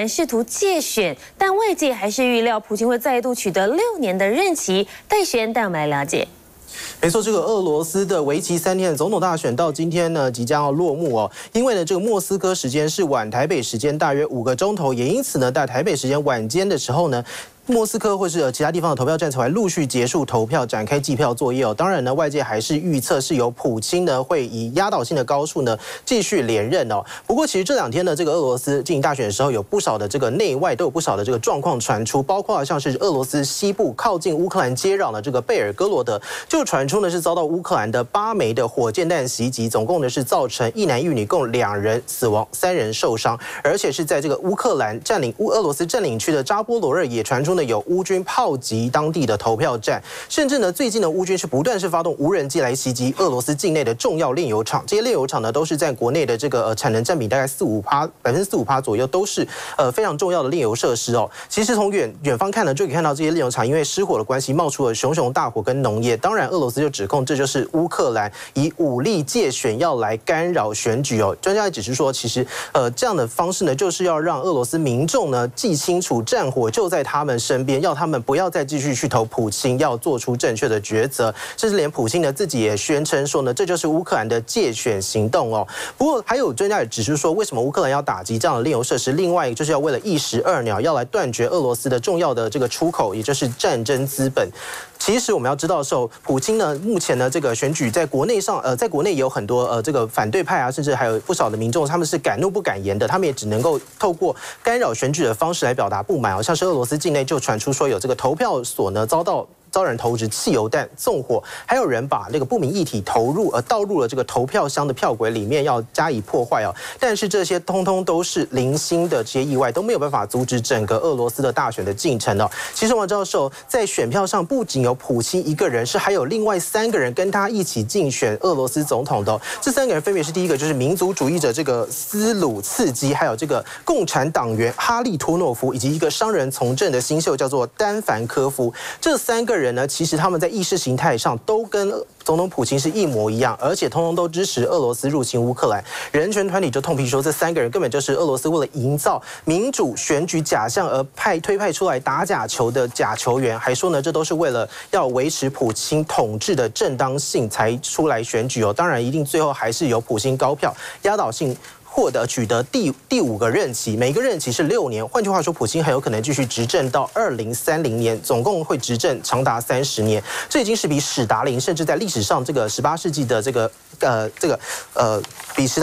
试图借选，但外界还是预料普京会再度取得6年的任期。戴璇带我们来了解。 没错，这个俄罗斯的为期3天的总统大选到今天呢即将要落幕哦。因为呢这个莫斯科时间是晚台北时间大约5个钟头，也因此呢在台北时间晚间的时候呢。 莫斯科或是其他地方的投票站才会陆续结束投票，展开计票作业哦。当然呢，外界还是预测是由普京呢会以压倒性的高数呢继续连任哦。不过其实这2天呢，这个俄罗斯进行大选的时候，有不少的这个内外都有不少的这个状况传出，包括像是俄罗斯西部靠近乌克兰接壤的这个贝尔哥罗德，就传出呢是遭到乌克兰的8枚的火箭弹袭击，总共呢是造成1男1女共2人死亡，3人受伤，而且是在这个乌克兰俄罗斯占领区的扎波罗热也传出呢。 有乌军炮击当地的投票站，甚至呢，最近的乌军是不断发动无人机来袭击俄罗斯境内的重要炼油厂。这些炼油厂呢，都是在国内的这个产能占比大概4-5%左右，都是非常重要的炼油设施哦。其实从远方看呢，就可以看到这些炼油厂因为失火的关系，冒出了熊熊大火跟浓烟。当然，俄罗斯就指控这就是乌克兰以武力借选要来干扰选举哦。专家也只是说，其实这样的方式呢，就是要让俄罗斯民众呢记清楚战火就在他们身边，要他们不要再继续去投普京，要做出正确的抉择。甚至连普京呢自己也宣称说呢，这就是乌克兰的借选行动哦。不过还有专家也指出说，为什么乌克兰要打击这样的炼油设施？另外一个就是要为了一石二鸟，要来断绝俄罗斯的重要的这个出口，也就是战争资本。 其实我们要知道的时候，普京呢，目前呢这个选举在国内在国内也有很多这个反对派啊，甚至还有不少的民众，他们是敢怒不敢言的，他们也只能够透过干扰选举的方式来表达不满哦。像是俄罗斯境内就传出说有这个投票所呢遭人投掷汽油弹、纵火，还有人把那个不明液体倒入了这个投票箱的票轨里面，要加以破坏哦。但是这些通通都是零星的这些意外，都没有办法阻止整个俄罗斯的大选的进程哦。其实王教授在选票上不仅有普京一个人，是还有另外3个人跟他一起竞选俄罗斯总统的哦。这3个人分别是第一个就是民族主义者这个斯鲁茨基，还有这个共产党员哈利托诺夫，以及一个商人从政的新秀叫做丹凡科夫。这3个人呢，其实他们在意识形态上都跟总统普京是一模一样，而且通通都支持俄罗斯入侵乌克兰。人权团体就痛批说，这3个人根本就是俄罗斯为了营造民主选举假象而推派出来打假球的假球员，还说呢，这都是为了要维持普京统治的正当性才出来选举哦。当然，一定最后还是由普京高票压倒性。 取得第5个任期，每个任期是6年。换句话说，普京很有可能继续执政到2030年，总共会执政长达30年。这已经是比史达林，甚至在历史上这个18世纪的比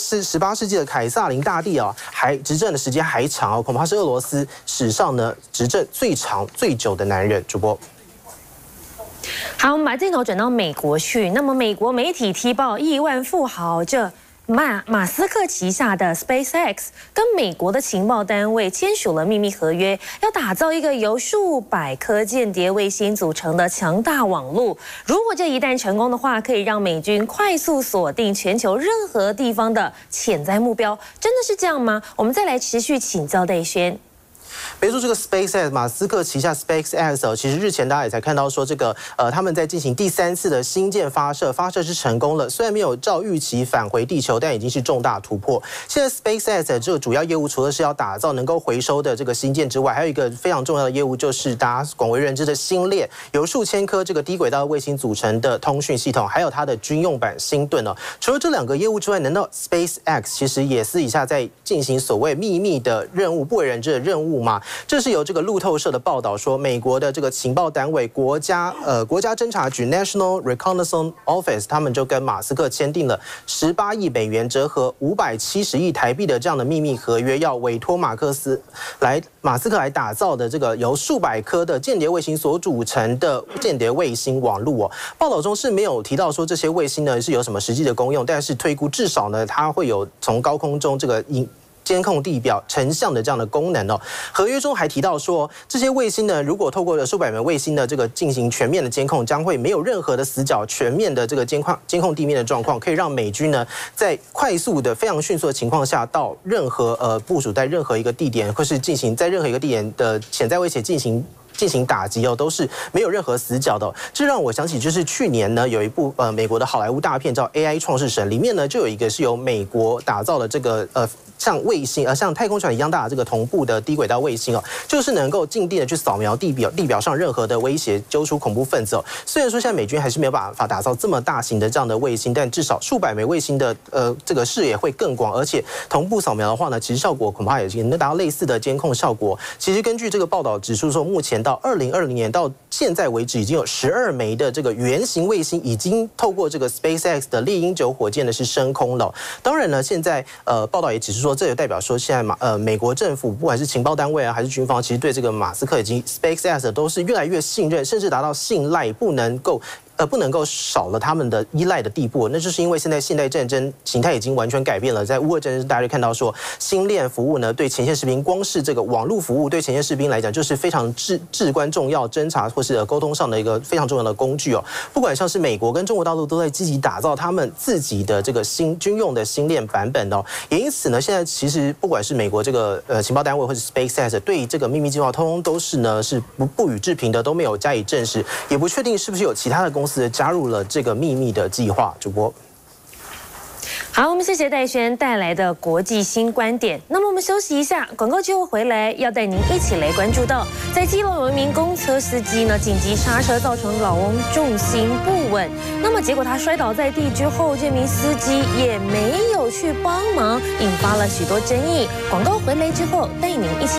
18世纪的凯撒林大帝啊，还执政的时间还长哦，恐怕是俄罗斯史上呢执政最长最久的男人。主播。 好，我们把镜头转到美国去。那么，美国媒体踢爆亿万富豪马斯克旗下的 SpaceX 跟美国的情报单位签署了秘密合约，要打造一个由数百颗间谍卫星组成的强大网络。如果这一旦成功的话，可以让美军快速锁定全球任何地方的潜在目标。真的是这样吗？我们再来持续请教戴轩。 别说这个 SpaceX 马斯克旗下 SpaceX 其实日前大家也才看到说这个他们在进行第3次的星舰发射是成功了，虽然没有照预期返回地球，但已经是重大突破。现在 SpaceX 这个主要业务除了是要打造能够回收的这个星舰之外，还有一个非常重要的业务就是大家广为人知的星链，由数千颗这个低轨道卫星组成的通讯系统，还有它的军用版星盾哦。除了这2个业务之外，难道 SpaceX 其实也私底下在进行所谓秘密的任务、不为人知的任务吗？ 这是由这个路透社的报道说，美国的这个情报单位国家侦察局 National Reconnaissance Office， 他们就跟马斯克签订了18亿美元，折合570亿台币的这样的秘密合约，要委托马斯克来打造的这个由数百颗的间谍卫星所组成的间谍卫星网络哦。报道中是没有提到说这些卫星呢是有什么实际的功用，但是推估至少呢它会有从高空中这个监控地表成像的这样的功能哦。合约中还提到说，这些卫星呢，如果透过了数百枚卫星的这个进行全面的监控，将会没有任何的死角，全面的这个监控地面的状况，可以让美军呢在快速的非常迅速的情况下，到任何部署在任何一个地点，或是进行在任何一个地点的潜在威胁进行打击哦，都是没有任何死角的哦。这让我想起，就是去年呢有一部美国的好莱坞大片叫《AI 创世神》，里面呢就有一个是由美国打造的这个像卫星像太空船一样大的这个同步的低轨道卫星哦，就是能够近地的去扫描地表上任何的威胁，揪出恐怖分子哦。虽然说现在美军还是没有办法打造这么大型的这样的卫星，但至少数百枚卫星的这个视野会更广，而且同步扫描的话呢，其实效果恐怕也能达到类似的监控效果。其实根据这个报道指出说，目前到2020年到现在为止，已经有12枚的这个原型卫星已经透过这个 SpaceX 的猎鹰9火箭呢是升空了。当然呢，现在报道也只是说，这也代表说现在美国政府不管是情报单位啊还是军方，其实对这个马斯克以及 SpaceX 都是越来越信任，甚至达到信赖不能够少了他们的依赖的地步，那就是因为现在现代战争形态已经完全改变了。在乌俄战争，大家就看到说，星链服务呢，对前线士兵，光是这个网络服务对前线士兵来讲，就是非常至关重要，侦查或是沟通上的一个非常重要的工具哦。不管像是美国跟中国大陆都在积极打造他们自己的这个军用的星链版本哦。也因此呢，现在其实不管是美国这个情报单位或者 SpaceX 对这个秘密计划，通通都是呢是不予置评的，都没有加以证实，也不确定是不是有其他的公司加入了这个秘密的计划。主播， 好，我们谢谢戴轩带来的国际新观点。那么我们休息一下，广告之后回来要带您一起来关注到，在基隆有一名公车司机呢紧急刹车，造成老翁重心不稳。那么结果他摔倒在地之后，这名司机也没有去帮忙，引发了许多争议。广告回来之后，带您一起